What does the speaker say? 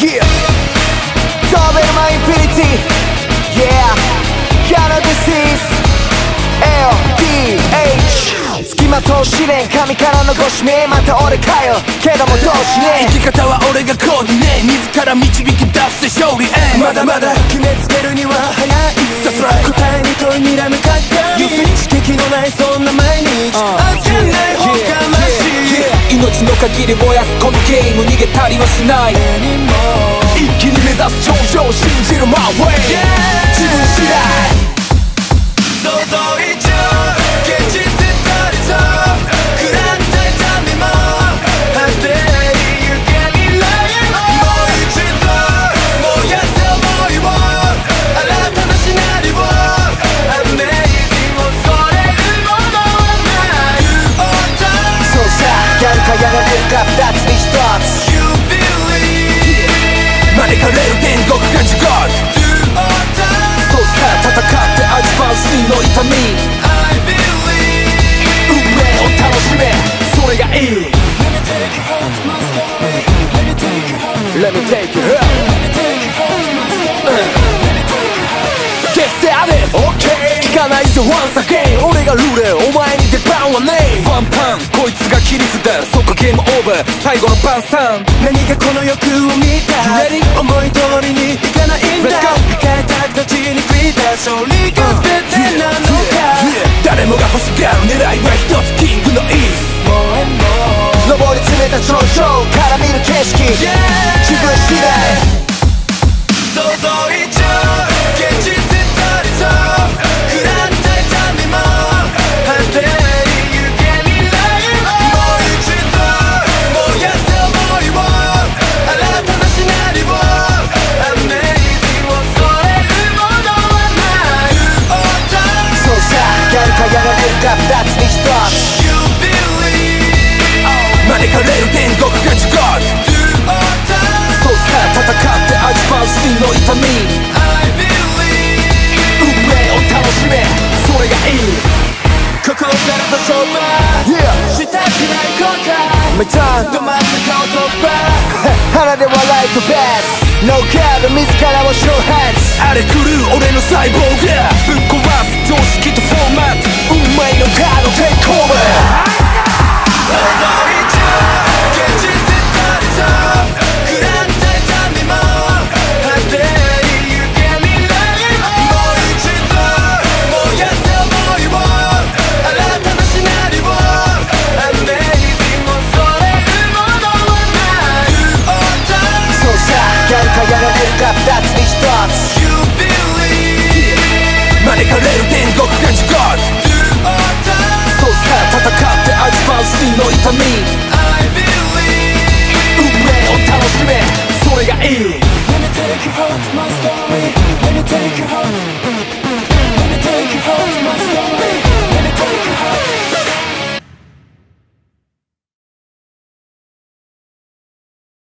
Yeah ドーベルマンインフィニティ Yeah Yana this is LDH 付きまとう試練神からのご指名また俺かよけどもどうしね生き方は俺がコーディネ自ら導き出す勝利まだまだ決めつけるには早い答えに問いにら向かったり刺激のないそんな毎日預けない方がましい命の限り燃やすこのゲーム逃げたりはしない一気に目指す頂上信じる My way 自分次第想像以上現実たりそう食らった痛みも果てゆけ未来もう一度燃やす想いを新たなシナリオ Amazing 恐れるものはない Do or die そうさやるかやられるか二つに一つ You believe 招かれる天国が地獄 Do or die そうさ戦って味わう真の痛み I believe 運命を楽しめそれがいい Let me take you home Get started OK 聞かないぞ once again 俺がルールお前に出番はねえワンパンこいつがキリスだそこゲームオーバー最後の晩餐何がこの欲を満たす思い通りにいかないんだ控えた形に食いた勝利が全てなのか誰もが欲しがる狙いは一つキングのイース上り詰めた頂上から見る景色自分次第想像以上現実たりそう食らった痛みも果てゆけ未来もう一度燃やす想いを新たなシナリオ Amazing 恐れるものはない Do or die そうさやるかやられるか二つに一つ You believe 招かれる天国が地獄 Do or die そうさ戦って味わう真の痛み I believe 運命を楽しめそれがいいここからの勝負したくない後悔ど真ん中を突破鼻で笑い飛ばす No care 自らを挑発荒れ狂う俺の細胞がぶっ壊す常識とフォーマット運命のカードテイクオーバー想像以上現実たりそう食らった痛みも果てゆけ未来もう一度燃やす想いを新たなシナリオ Amazing 恐れるものはない Do or die そうさやるかやられるか二つに一つ You believe 招かれる天国が地獄 Do or die そうさ戦って味わう真の痛み